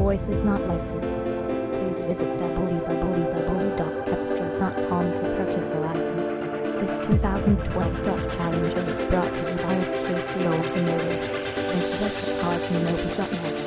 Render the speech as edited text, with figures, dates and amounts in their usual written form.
voice is not licensed. Please visit www.capstar.com to purchase a license. This 2012 Dodge Challenger is brought to you by SKCO Automotive. Visit us at cars and